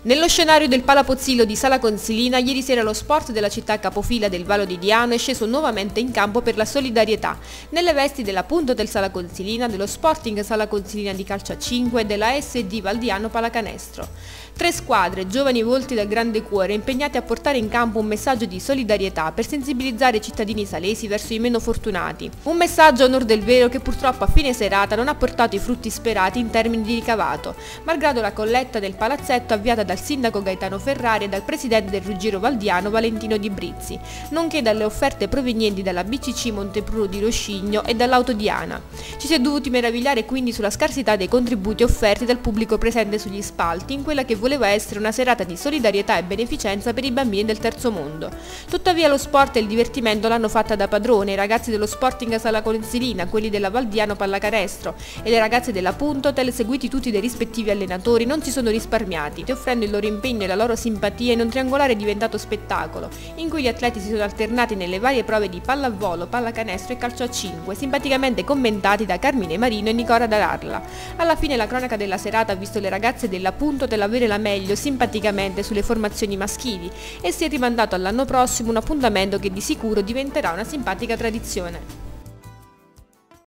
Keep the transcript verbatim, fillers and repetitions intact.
Nello scenario del Palapozzillo di Sala Consilina, ieri sera lo sport della città capofila del Vallo di Diano è sceso nuovamente in campo per la solidarietà, nelle vesti della Punto del Sala Consilina, dello Sporting Sala Consilina di calcio a cinque e della S D Valdiano Pallacanestro. Tre squadre, giovani volti dal grande cuore, impegnati a portare in campo un messaggio di solidarietà per sensibilizzare i cittadini salesi verso i meno fortunati. Un messaggio a onor del vero che purtroppo a fine serata non ha portato i frutti sperati in termini di ricavato, malgrado la colletta del palazzetto avviata dal sindaco Gaetano Ferrari e dal presidente del Ruggiero Valdiano Valentino Di Brizzi, nonché dalle offerte provenienti dalla B C C Montepruno di Roscigno e dall'Autodiana. Ci si è dovuti meravigliare quindi sulla scarsità dei contributi offerti dal pubblico presente sugli spalti in quella che voleva essere una serata di solidarietà e beneficenza per i bambini del terzo mondo. Tuttavia lo sport e il divertimento l'hanno fatta da padrone i ragazzi dello Sporting Sala Consilina, quelli della Valdiano Pallacanestro e le ragazze della Puntotel, seguiti tutti dai rispettivi allenatori, non si sono risparmiati, offrendo il loro impegno e la loro simpatia in un triangolare diventato spettacolo, in cui gli atleti si sono alternati nelle varie prove di pallavolo, pallacanestro e calcio a cinque, simpaticamente commentati da Carmine Marino e Nicola D'Arla. Alla fine la cronaca della serata ha visto le ragazze della Puntotel avere la meglio simpaticamente sulle formazioni maschili e si è rimandato all'anno prossimo un appuntamento che di sicuro diventerà una simpatica tradizione.